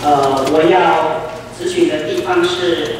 我要咨询的地方是，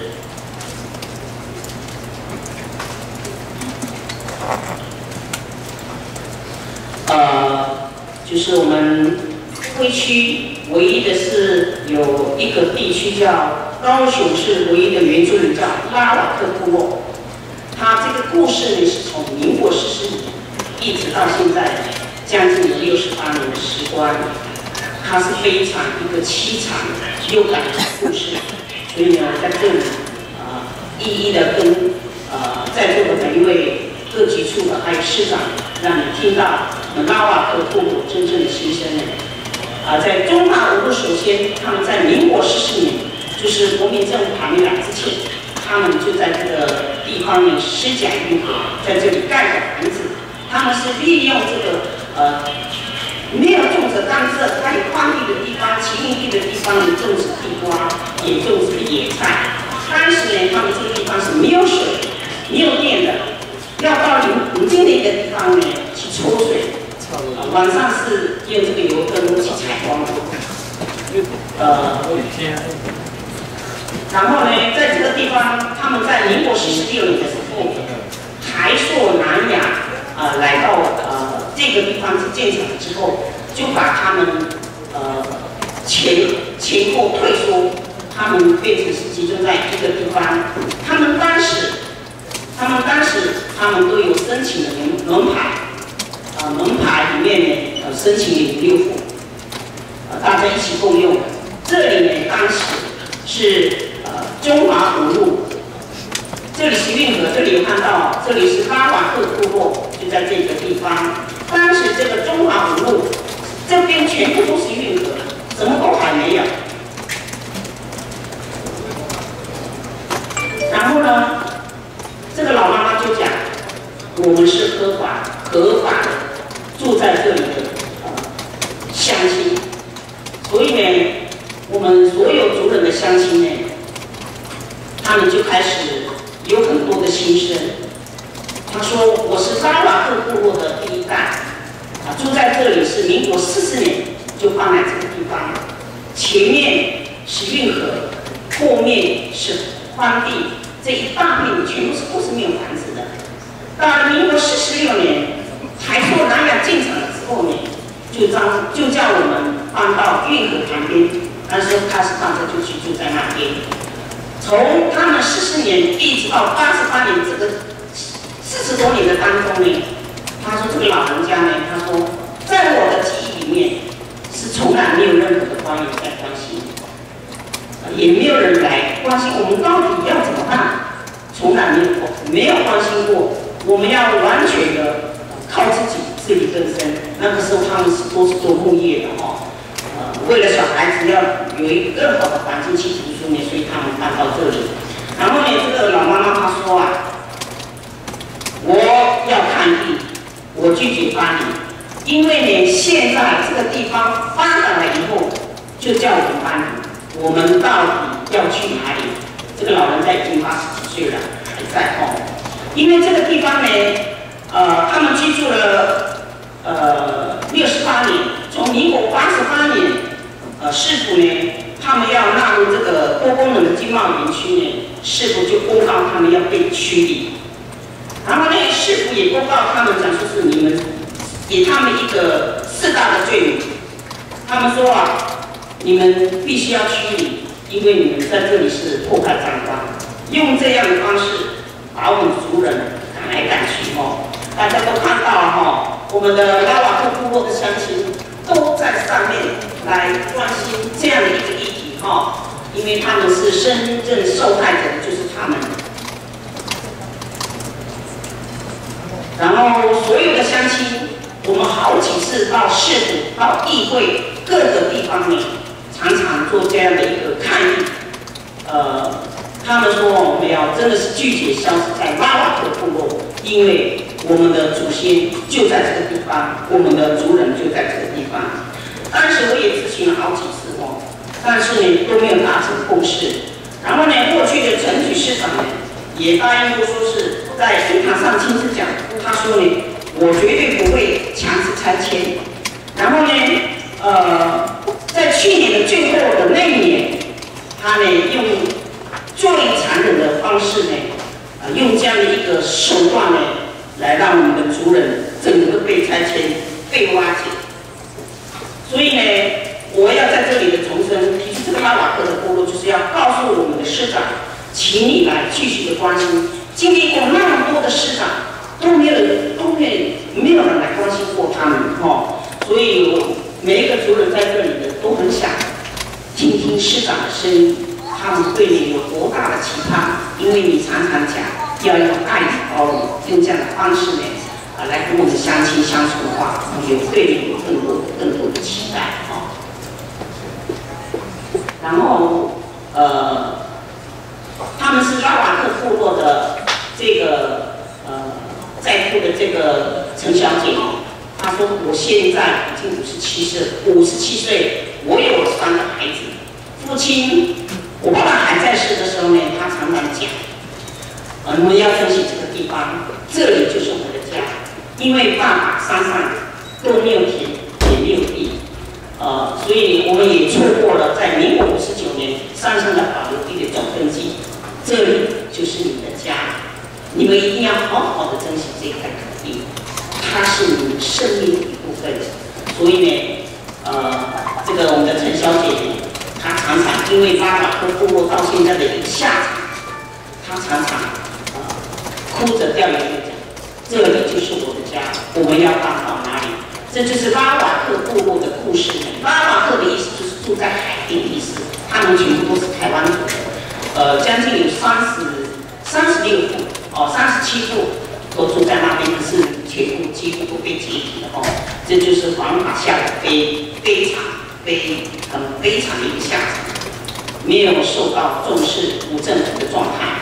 就是我们会区唯一的是有一个地区叫高雄市唯一的原住民叫拉瓦克部落，它这个故事呢是从民国40年一直到现在将近有68年的时光。 它是非常一个凄惨又感人的故事，所以呢，在这里一一的跟在座的每一位各级处的还有市长，让你听到拉瓦克部落真正的心声呢。在中华五路，首先他们在民国14年，就是国民政府还没来之前，他们就在这个地方呢施甲运河，在这里盖的房子，他们是利用这个没有种植甘蔗，还有荒地的地方、奇林地的地方，种植地瓜，也种植野菜。当时呢，他们这个地方是没有水、没有电的，要到邻近的一个地方呢去抽水。晚上是用这个油灯去采光的。然后呢，在这个地方，他们在民国46年的时候，台塑南亚来到这个地方是建厂之后，就把他们前后退缩，他们变成是集中在一个地方。他们当时都有申请的门牌，门牌里面呢申请有6户，大家一起共用。这里呢当时是中华五路。 这里是运河，这里有看到，这里是拉瓦克部落，就在这个地方。当时这个中华五路这边全部都是运河，什么都还没有。然后呢，这个老妈妈就讲，我们是合法的住在这里的乡亲，所以呢，我们所有族人的乡亲呢，他们就开始。 有很多的心声。他说：“我是拉瓦克部落的第一代，住在这里是民国44年就搬来这个地方。前面是运河，后面是荒地，这一大片全部是没有房子的。到了民国46年，台塑南亚建厂了之后呢，就叫我们搬到运河旁边。那时候开始大家就去住在那边。” 从他们44年一直到88年，这个40多年的当中呢，他说这个老人家呢，他说在我的记忆里面是从来没有任何的官员在关心，也没有人来关心我们到底要怎么办，从来没有关心过，我们要完全的靠自己自力更生。那个时候他们都是做木业的哈。 为了小孩子要有一个更好的环境去读书呢，所以他们搬到这里。然后呢，这个老妈妈她说啊，我要看地，我拒绝搬离，因为呢，现在这个地方发展了以后，就叫我们搬离，我们到底要去哪里？这个老人家已经80几岁了，还在哦。因为这个地方呢，他们居住了68年，从民国88年。 市府呢，他们要纳入这个多功能的经贸园区呢，市府就公告他们要被驱离。然后呢，市府也公告他们讲说是你们给他们一个4大的罪名，他们说啊，你们必须要驱离，因为你们在这里是破坏彰化，用这样的方式把我们族人赶来赶去哦。大家都看到哈，我们的拉瓦克部落的乡亲都在上面。 来关心这样的一个议题哈，因为他们是真正受害者的就是他们。然后所有的乡亲，我们好几次到市府、到议会各个地方呢，常常做这样的一个抗议。他们说我们要真的是拒绝消失在拉瓦克部落，因为我们的祖先就在这个地方，我们的族人就在这个地方。 当时我也咨询了好几次哦，但是呢都没有达成共识。然后呢，过去的陈局市长呢也答应过，说是在厅堂上亲自讲，他说呢，我绝对不会强制拆迁。然后呢，在去年的最后的那一年， 他呢用最残忍的方式呢，用这样的一个手段呢，来让我们的族人整个被拆迁、被挖解。所以呢，我要在这里的重申，提出这个拉瓦克的部落，就是要告诉我们的师长，请你来继续的关心。经历过那么多的师长，都没有人来关心过他们哦。所以每一个族人在这里的都很想听听师长的声音，他们对你有多大的期盼？因为你常常讲要用爱与包容，用这样的方式呢，来跟我们乡亲相处的话，有对你有更多的期待哦。然后他们是拉瓦克部落的这个在库的这个陈小姐，她说我现在已经57岁，我有3个孩子，父亲，我爸爸还在世的时候呢，他常常讲，你们要珍惜这个地方，这里就是我的家，因为爸爸山上都没有田，也没有地，所以我们也错过了在民国59年山上的保留地的总登记，这里就是你的家，你们一定要好好的珍惜这块土地，它是你们生命的一部分，所以呢，这个我们的陈小姐，她常常因为拉瓦克部落到现在的一个下场，她常常哭着掉眼泪讲，这里就是我的家，我们要搬到哪里？这就是拉瓦克部落的故事。拉瓦克的意思就是住在海边的意思，他们全部都是台湾族的，将近有36户，37户都住在那边，可是全部几乎都被解体了哦。这就是黄法下的非常的一个下场，没有受到重视、无政府的状态。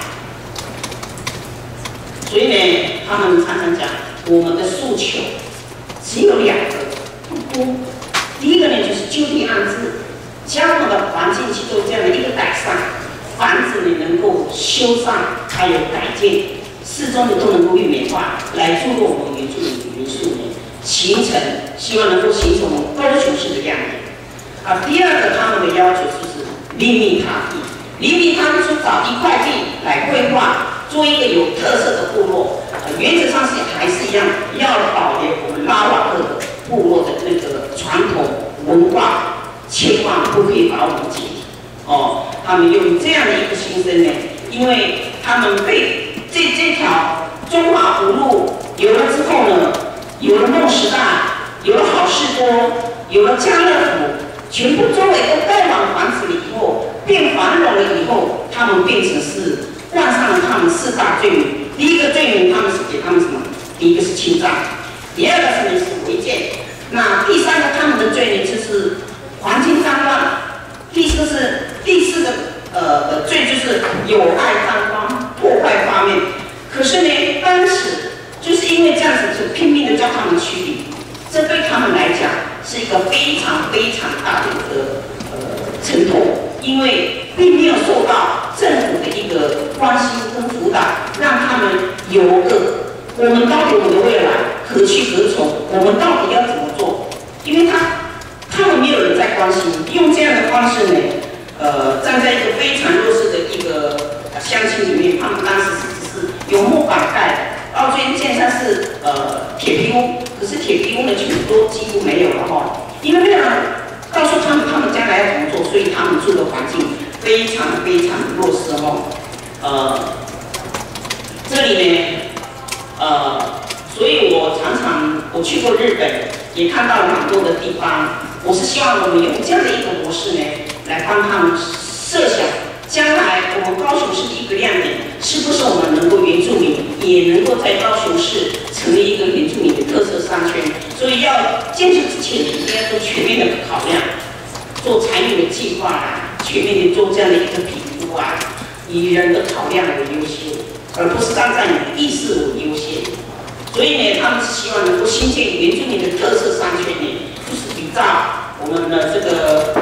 所以呢，他们常常讲，我们的诉求只有2个，不多。第一个呢，就是就地安置，将我们的环境去做这样的一个改善，房子呢能够修缮，还有改建，四周呢都能够绿美化，来注入我们原住民的元素呢，希望能够形成我们高雄市的样子。第二个他们的要求就是林立他地，林立他地就找一块地来规划，做一个有特色的部落。原则上还是一样，要保留我们拉瓦克的部落的那个传统文化，千万不可以把我们解体哦。他们用这样的一个心声呢，因为他们被这条中华福路有了之后呢，有了梦时代，有了好事多，有了家乐福，全部周围都盖满房子了以后，变繁荣了以后，他们变成是冠上了他们4大罪名。第一个罪名，他们是给他们什么？第一个是侵占，第二个是违建，那第3个他们的罪名就是环境脏乱，第4个的罪就是有碍脏光、破坏方面。可是呢，当时就是因为这样子，就拼命的叫他们驱离，这对他们来讲是一个非常大的一个承托，因为并没有受到政府的一个关心跟辅导，让他们有个我们到底我们的未来何去何从，我们到底要怎么做？因为他们没有人在关心，用这样的方式呢，站在一个非常弱势的一个乡亲里面，他们当时只是有木板盖，到最后建上是铁皮屋，可是铁皮屋呢全部都几乎没有了哈，因为没有人告诉他们将来要怎么做，所以他们住的环境非常弱势哦。这里呢，所以我常常去过日本，也看到蛮多的地方。我是希望我们用这样的一个模式呢，来帮他们设想，将来我们高雄市的一个亮点，是不是我们能够原住民也能够在高雄市成立一个原住民的特色商圈？所以要建设之前，一定要做全面的考量，做财务的计划啊，全面的做这样的一个评估啊，以人的考量为优先，而不是站在你的意识为优先。所以呢，他们是希望能够新建原住民的特色商圈呢，就是比照我们的这个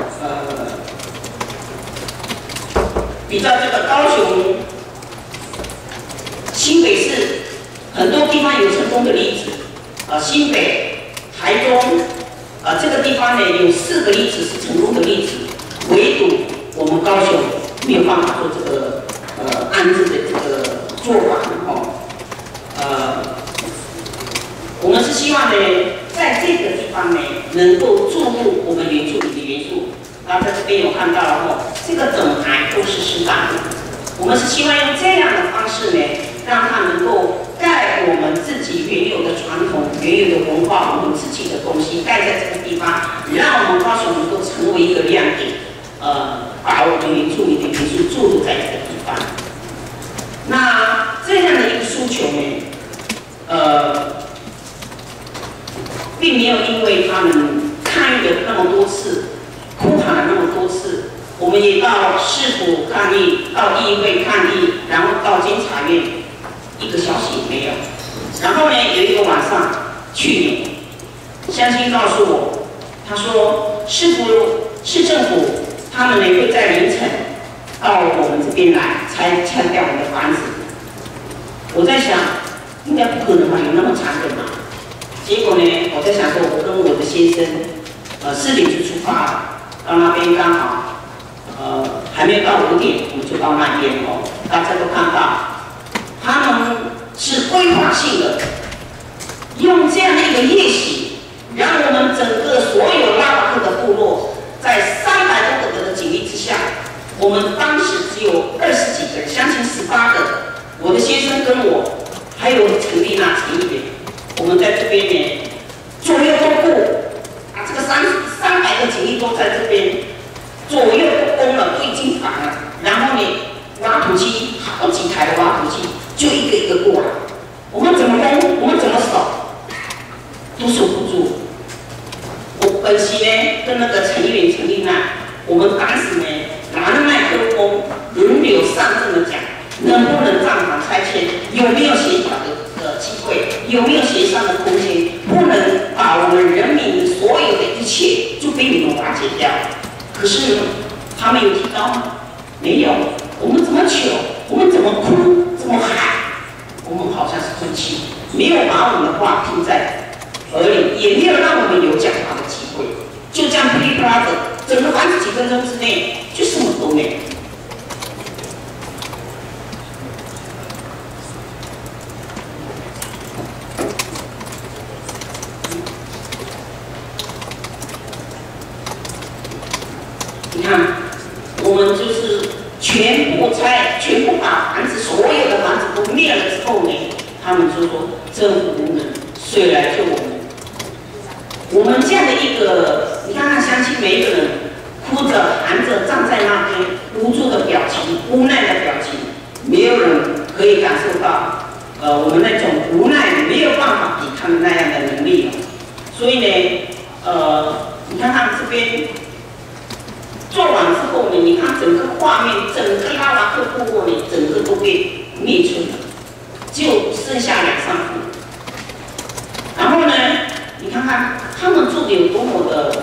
高雄、新北市很多地方有成功的例子，新北、台中，这个地方呢有4个例子是成功的例子，唯独我们高雄办法做这个安置的这个做法哦。我们是希望呢，在这个地方呢，能够注入我们原住民的元素。然后在这边有看到了哦，这个整排都是石板的。我们是希望用这样的方式呢，让它能够盖我们自己原有的传统、原有的文化，我们自己的东西盖在这个地方，让我们高雄能够成为一个亮点。把我们原住民的元素注入在这个地方。那这样的一个诉求呢，并没有因为他们抗议了那么多次，哭喊了那么多次，我们也到市府抗议，到议会抗议，然后到监察院，一个消息也没有。然后呢，有一个晚上，去年，乡亲告诉我，他说市政府他们呢会在凌晨到我们这边来拆掉我们的房子。我在想，应该不可能吧，有那么残忍吗？结果呢，我在想说，我跟我的先生，4点就出发了，到那边刚好，还没有到5点，我们就到那边哦。大家都看到，他们是规划性的，用这样的一个夜袭，让我们整个所有拉瓦克的部落，在300多个的警力之下，我们当时只有20几个人，乡亲18个，我的先生跟我，还有陈丽娜、陈一元。我们在这边呢，左右都顾，这个300个警力都在这边，左右都攻了，都已经反了。然后呢，挖土机好几台的挖土机，就一个一个过来。我们怎么攻？我们怎么守？都守不住。我本席呢，跟那个陈一元、陈丽娜，我们当时呢，拿着麦克风轮流上阵的讲，能不能帐篷拆迁？有没有协调的机会？有没有协商的空间？不能把我们人民所有的一切就被你们瓦解掉。可是呢，他们有提到吗？没有。我们怎么求？我们怎么哭？怎么喊？我们好像是空气，没有把我们的话听在耳里，也没有让我们有讲话的机会。就这样噼里啪啦的，整个房子几分钟之内就什么都没有。你看，我们就是全部把房子所有的房子都灭了之后呢，他们就说政府无能，谁来救我们？我们这样的一个，你看看乡亲每一个人哭着喊着站在那边，无助的表情，无奈的表情，没有人可以感受到，我们那种无奈没有办法抵抗那样的能力了。所以呢，你看看这边。做完之后呢，你看整个画面，整个拉瓦克部落呢，整个都被灭村了，就剩下2、3户。然后呢，你看看他们住的有多么的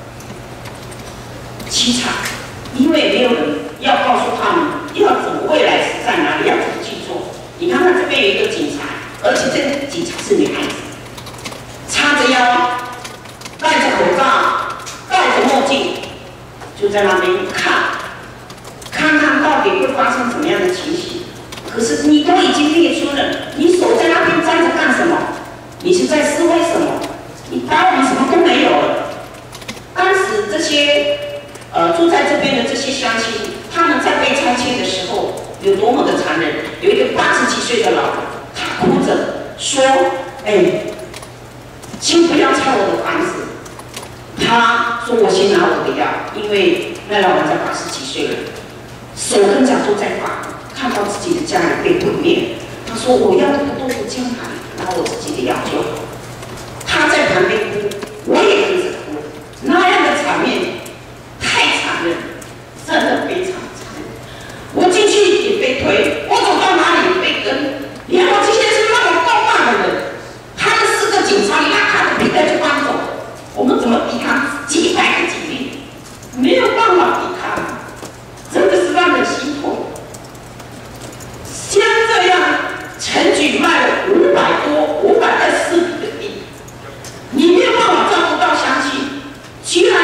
凄惨，因为没有人要告诉他们要怎么未来是在哪里，要怎么去做。你看看这边有一个警察，而且这个警察是女孩子，叉着腰，戴着口罩，戴着墨镜。就在那边看看到底会发生什么样的情形。可是你都已经灭村了，你守在那边站着干什么？你是在示威什么？你把我们什么都没有了。当时这些住在这边的这些乡亲，他们在被拆迁的时候有多么的残忍。有一个80几岁的老人，他哭着说：“请不要拆我的房子。”他说：“我先拿我的药，因为那老人家80几岁了，手跟脚都在发，看到自己的家人被毁灭。他说我要的不多，我将来拿我自己的药就好。”他在旁边哭，我也跟着哭，那样的场面太残忍，真的非常残忍。我进去也被推，我走到哪里也被跟，连我这些是那么高大的人，他们4个警察拉他的皮带就搬走。我们怎么抵抗几百个警力？没有办法抵抗，真的是让人心痛。像这样，陈举卖了524笔的地，你没有办法照顾到乡亲，居然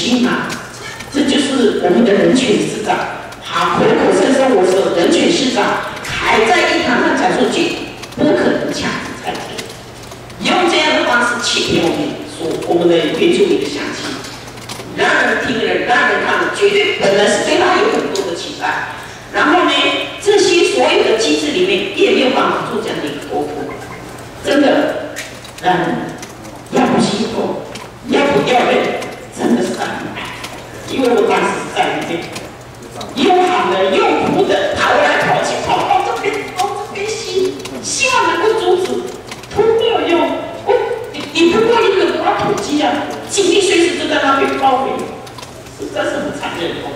心啊，这就是我们的人权市长。好，口口声声我是人权市长，还在议堂上讲说不可能强制裁决，用这样的方式欺骗我们的原住民的乡亲，让人听了，让人看了，绝对本来是对他有很多的期待。然后呢，这些所有的机制里面也没有办法做这样的一个沟通，真的让人要不心痛，要不掉泪，真的是很难。因为我当时是在里面，又喊的又哭的，跑来跑去，跑到这边，往这边希望能够阻止，都没有用。你不过一个挖土机啊，警力随时就在那边包围，实在是很残忍的。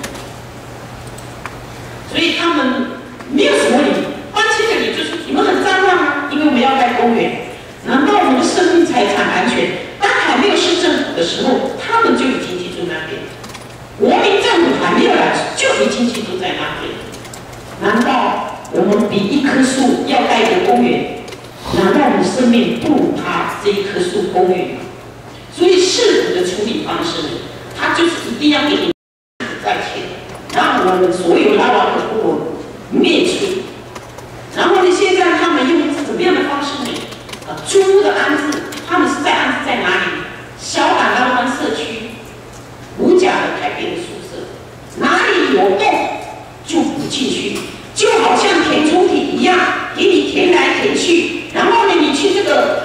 所以他们没有什么理，关键的理就是你们很脏乱啊，因为我们要盖公园。难道我们的生命财产安全，当还没有市政府的时候，他们就已经居住那边？国民政府还没有来，就已经居住在那边。难道我们比一棵树要盖一个公园？难道我们生命不如他这一棵树公园吗？所以市府的处理方式呢，他就是一定要给你在前，让我们所有拉瓦克部落灭除。然后呢，现在他们用怎么样的方式呢？租屋的安置，他们是安置在哪里？小港拉湾社区五甲的改变的宿舍，哪里有洞就补进去，就好像填充体一样，给你填来填去。然后呢，你去这个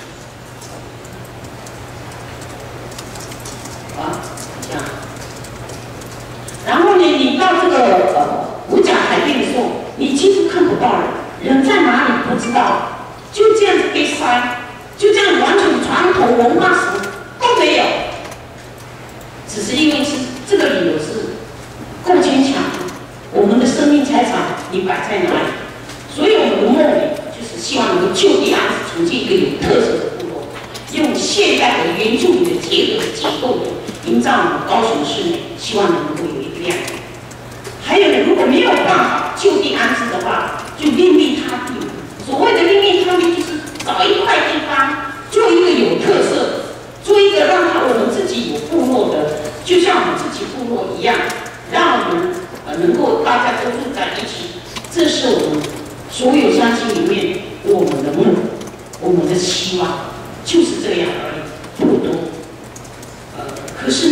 这样，然后呢，你到这个五甲海边的时候，你几乎看不到人在哪里不知道。就这样子被塞，就这样完全传统文化什么都没有，只是因为是这个理由是够坚强，我们的生命财产你摆在哪里？所以我们的梦里就是希望能够就地安置，重建一个有特色的部落，用现代的原住民的结合结构营造我们高雄市内，希望能够有一个亮点。还有呢，如果没有办法就地安置的话，就另觅他地。所谓的另觅他地，就是找一块地方，做一个有特色，做一个让我们自己有部落的，就像我们自己部落一样，让我们能够大家都住在一起。这是我们所有乡亲里面我们的梦，我们的希望，就是这样而已，不多。可是呢，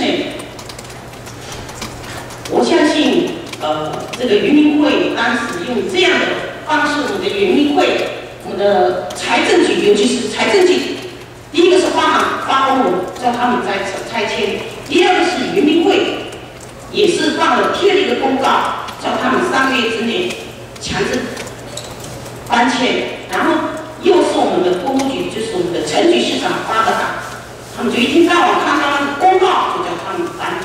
我相信这个原民会当时用这样的方式，我们的原民会，我们的财政局，尤其是财政局，第一个是发公文叫他们在拆迁，第二个是原民会也是贴了一个公告，叫他们3个月之内强制搬迁，然后又是我们的公务局，就是我们的陈局市长发的档，他们就一天到晚看到那个公告就叫他们搬。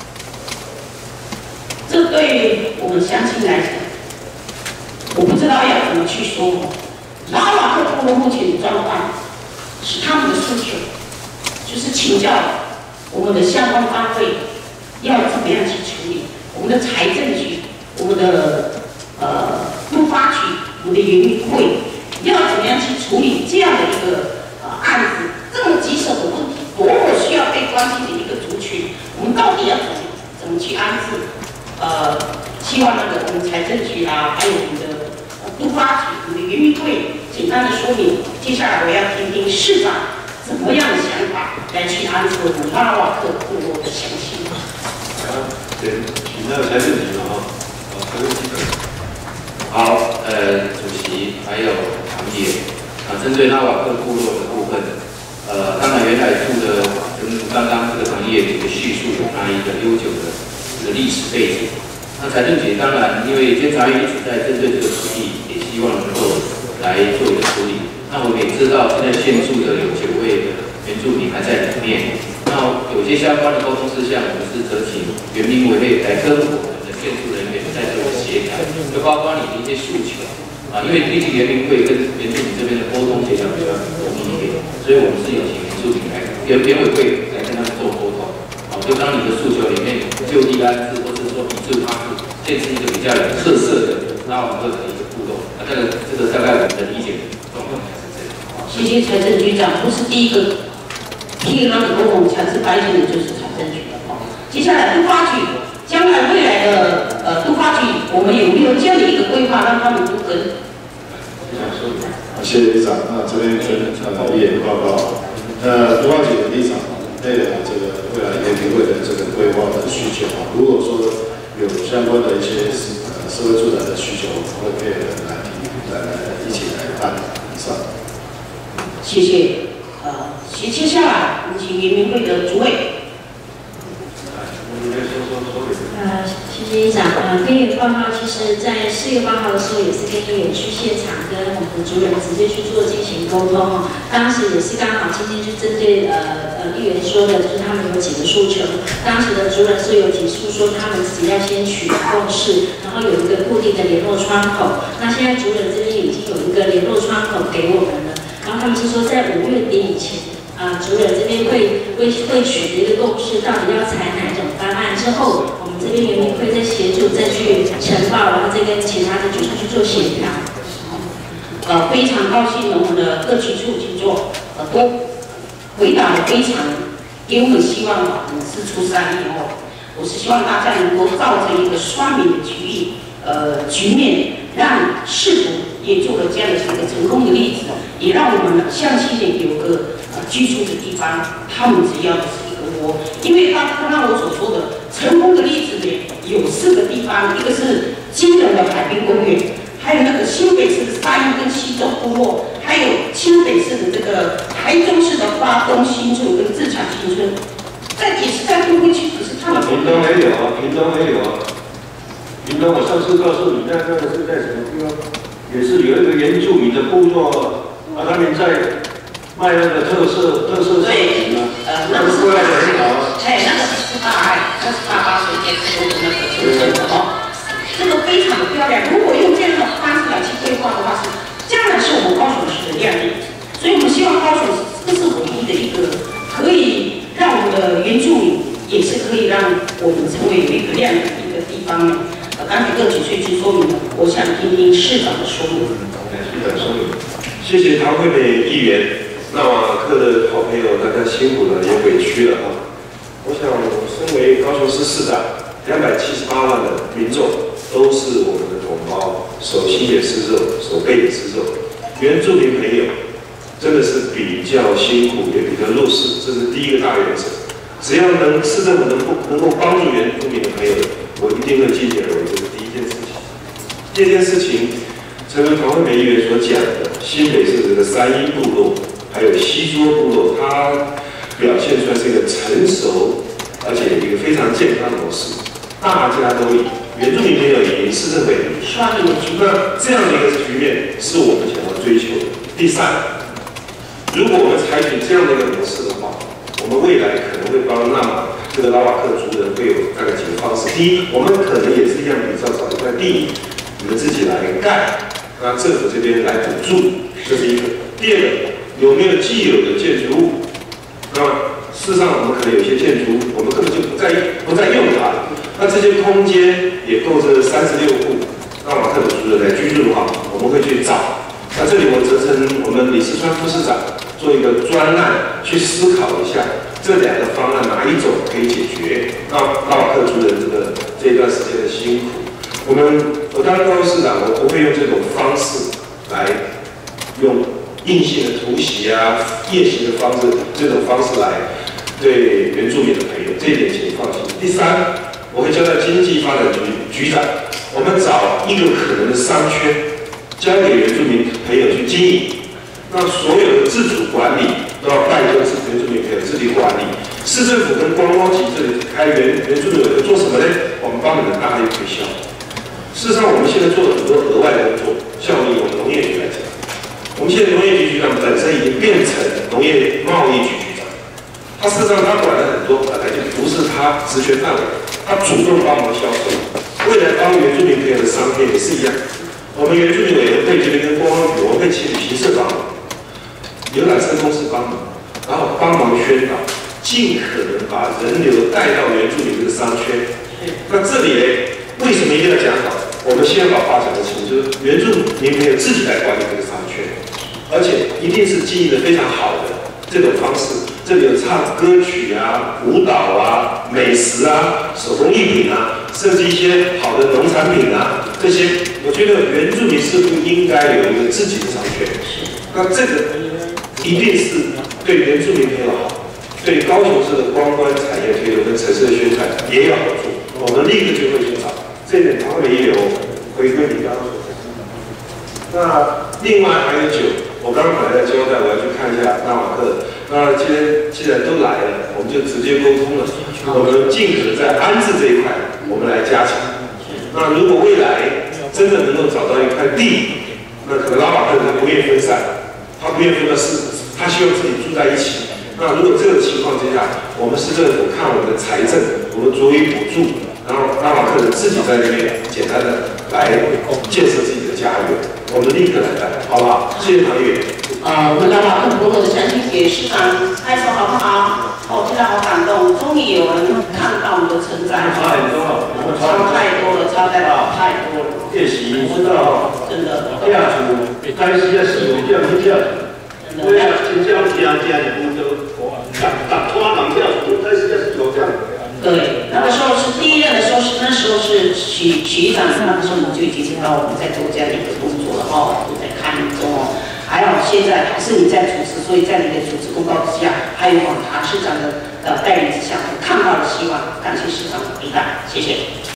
这对我们乡亲来讲，我不知道要怎么去说。拉瓦克部落目前的状况是他们的诉求，就是请教我们的相关单位要怎么样去处理，我们的财政局、我们的都发局、我们的原民会要怎么样去处理这样的一个案子，这么棘手的问题，多么需要被关心的一个族群，我们到底要怎么去安置？希望我们财政局啊，还有我们的都发局、我们的原民会简单的说明。接下来我要听听市长怎么样的想法来去安置我们拉瓦克部落的乡亲。 对，请那个财政局了哈，财政局。好，主席还有行业针对拉瓦克部落的部分，当然原来住的跟刚刚这个行业这个叙述有那一个悠久的这个历史背景。那财政局当然因为监察院一直在针对这个土地，也希望能够来做一个处理。那我们也知道现在现住的有9位的原住民还在里面。那有些相关的沟通事项，我们是责请原民委员来跟我们的建筑人员在做协调，就包括你的一些诉求因为毕竟原民会跟原住民这边的沟通协调比较容易一点，所以我们是有请原住民来原委会来跟他们做沟通。就当你的诉求里面就地安置，或者说移置他是建设一个比较有特色的拉瓦克的一个部落，这个大概我们的理解状况是这样。 谢谢财政局长，不是第一个替那个公共强制搬迁的就是财政局了。接接下来都发局，将来未来的都发局，我们有没有这样的一个规划，让他们都跟？ 谢谢李长。那这边跟议员报告，都发局的立场配合这个未来研评会的这个规划的需求啊，如果说有相关的一些社会住宅的需求，我们会配合来一起来办以上。 谢谢。接下来我们请研评会的主委。 谢谢议长。跟议员报告，其实在4月8号的时候，也是跟议员去现场跟我们的主任直接去进行沟通哦。当时也是刚好今天就针对议员说的，就是他们有几个诉求。当时的主任是有提出说，他们自己要先取得共识，然后有一个固定的联络窗口。那现在主任这边已经有一个联络窗口给我们了，然后他们是说在5月底以前。主任这边会取得一个共识，到底要采哪种方案之后，我们这边研评会再协助再去呈报，然后再跟其他的局处去做协调。非常高兴我们的各局处经做都回答的非常，给我们希望我们4出3入哦。我是希望大家能够造成一个双赢的局面，让市府也做了这样的一个成功的例子，也让我们乡亲人有个居住的地方，他们只要的是一个窝。因为刚刚我所说的成功的例子呢，有4个地方，一个是金门的海滨公园，还有那个新北市的沙鹰跟西洲部落，还有新北市的这个台中市的花东新村跟自强新村，也是在都会区，可是他们屏东也有啊，屏东也有啊。屏东我上次告诉你，那个是在什么地方？也是有一个原住民的部落，他们在卖那个特色产品啊，那个过来的很好啊。 那个是28水间说的那个村的哦，这个非常的漂亮。如果用这样的方式来去规划的话，将来是我们高雄市的亮点。所以我们希望高雄市这是唯一的一个可以让我们的原住民，也是可以让我们成为有一个亮点的一个地方呢。刚才各局处去说明了，我想听听市长的说明。 市长说明，谢谢唐惠美议员。那瓦克的好朋友，大家辛苦了，也委屈了啊。我想，身为高雄市市长，278万的民众都是我们的同胞，手心也是肉，手背也是肉。原住民朋友真的是比较辛苦，也比较弱势，这是第一个大原则。只要市政府能够帮助原住民的朋友，我一定会尽力而为，这是第一件事情。第二件事情，正如唐惠美议员所讲的，新北市这个三一部落，还有西桌部落，它表现出来是一个成熟，而且一个非常健康的模式。大家都赢，原住民朋友赢，市政府也赢， 双赢的局面。 那这样的一个局面是我们想要追求的。第三，如果我们采取这样的一个模式的话，我们未来可能会帮这个拉瓦克族人会有大概几个方式。第一，我们可能也是一样，比较找一块地，你们自己来盖，那政府这边来补助，这是一个。第二个，有没有既有的建筑物？那事实上，我们可能有些建筑物，我们根本就不再用它了。那这些空间也够这36户拉瓦克的族人来居住的话，我们会去找。那这里我责成我们李四川副市长做一个专案，去思考一下这2个方案哪一种可以解决让拉瓦克族人这一段时间的辛苦。我当高雄市长，我不会用这种方式来用硬性的突袭啊、夜袭的方式，这种方式来对原住民的朋友，这一点请放心。第三，我会交代经济发展局长，我们找一个可能的商圈，交给原住民朋友去经营。那所有的自主管理都要拜托原住民朋友自己管理。市政府跟观光局这里开原住民委做什么呢？我们帮你们大力推销。事实上，我们现在做了很多额外的工作，像以我们农业局来讲，我们现在农业局局长本身已经变成农业贸易局局长，他事实上他管了很多本来就不是他职权范围，他主动帮忙销售。未来帮原住民朋友的商店也是一样，我们原住民委员会这边跟观光局，我们会请旅行社帮忙。游览车公司帮忙，然后帮忙宣导，尽可能把人流带到原住民这个商圈。那这里呢，为什么一定要讲好？我们先把话讲得清楚，就是原住民朋友自己来管理这个商圈，而且一定是经营的非常好的这种方式， 这里有唱歌曲啊、舞蹈啊、美食啊、手工艺品啊，甚至一些好的农产品啊，这些，我觉得原住民似乎应该有一个自己的商圈。那这个一定是对原住民朋友好，对高雄市的观光产业推动跟城市的宣传也有好处。我们立刻就会去找，这一点他们也有回归你刚刚所说的。那另外还有酒，我刚刚本来在交代我要去看一下纳瓦克。那今天既然都来了，我们就直接沟通了。我们尽可能在安置这一块，我们来加强。那如果未来真的能够找到一块地，那可能拉瓦克他不愿意分散，他不愿意分到是，他希望自己住在一起。那如果这个情况之下，我们市政府看我们的财政，我们足以补助，然后拉瓦克人自己在那边简单的来建设自己的家园，我们立刻来办，好不好？谢谢唐议员。 我们拉瓦克部落的乡亲给市长拍手好不好？哦，真的好感动，终于有人看到我们的存在。 差很多了， 差太多了，差太多了。 练习知道， 真的。 第二组该是要是有这样的跳，我要先教其他家的工作，打拖绑跳，该是要是有这样。 对，那个时候是第一任的时候是那时候是许议长，那个时候你就已经知道我们在做这样的一个工作了哦，都在看中哦。还好现在还是你在主持，所以在你的主持公告之下，还有唐市长的带领之下，我看到了希望，感谢市长的陪伴，谢谢。